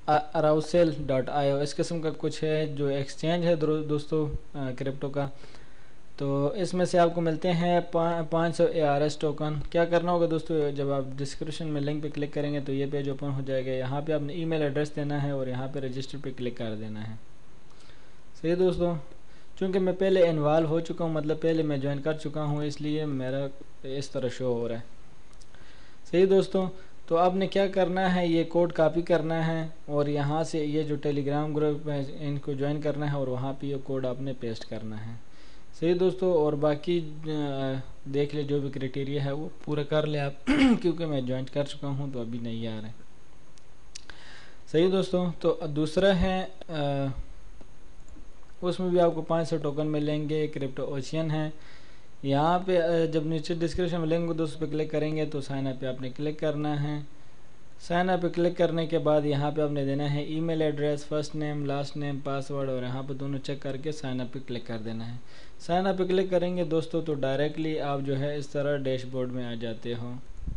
arousel.io इस किस्म का कुछ है जो एक्सचेंज है दोस्तों क्रिप्टो का। तो इसमें से आपको मिलते हैं 500 ARS टोकन। क्या करना होगा दोस्तों, जब आप डिस्क्रिप्शन में लिंक पे क्लिक करेंगे तो ये पेज ओपन हो जाएगा। यहाँ पे आपने ईमेल एड्रेस देना है और यहाँ पे रजिस्टर पे क्लिक कर देना है। सही दोस्तों, चूँकि मैं पहले इन्वॉल्व हो चुका हूँ, मतलब पहले मैं ज्वाइन कर चुका हूँ, इसलिए मेरा इस तरह शो हो रहा है। सही दोस्तों, तो आपने क्या करना है, ये कोड कॉपी करना है और यहाँ से ये जो टेलीग्राम ग्रुप है इनको ज्वाइन करना है और वहाँ पे ये कोड आपने पेस्ट करना है। सही दोस्तों, और बाकी देख ले जो भी क्राइटेरिया है वो पूरा कर ले आप क्योंकि मैं ज्वाइन कर चुका हूँ तो अभी नहीं आ रहा है। सही दोस्तों, तो दूसरा है उसमें भी आपको 500 टोकन मिलेंगे। क्रिप्टो ओशियन है। यहाँ पे जब नीचे डिस्क्रिप्शन में लिंक दोस्तों पे क्लिक करेंगे तो साइन अप पे आपने क्लिक करना है। साइन अप पे क्लिक करने के बाद यहाँ पे आपने देना है email address, first name, last name, password, और यहाँ पे दोनों चेक करके साइन अप पे क्लिक कर देना है। साइन अप पे क्लिक करेंगे दोस्तों तो डायरेक्टली आप जो है इस तरह डैशबोर्ड में आ जाते हो।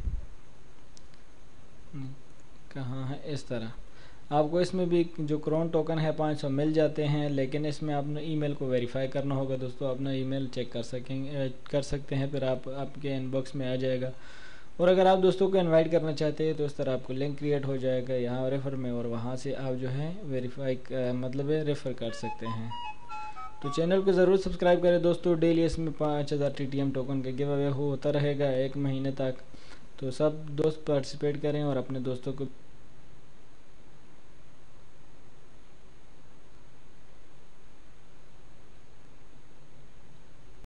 कहाँ है, इस तरह आपको इसमें भी जो क्रोन टोकन है 500 मिल जाते हैं, लेकिन इसमें आपने ईमेल को वेरीफाई करना होगा दोस्तों। अपना ईमेल चेक कर सकते हैं, फिर आपके इनबॉक्स में आ जाएगा। और अगर आप दोस्तों को इनवाइट करना चाहते हैं तो इस तरह आपको लिंक क्रिएट हो जाएगा यहाँ रेफ़र में, और वहाँ से आप जो है वेरीफाई मतलब रेफ़र कर सकते हैं। तो चैनल को ज़रूर सब्सक्राइब करें दोस्तों। डेली इसमें 5000 TTM टोकन का गिव अवे होता रहेगा 1 महीने तक। तो सब दोस्त पार्टिसिपेट करें और अपने दोस्तों को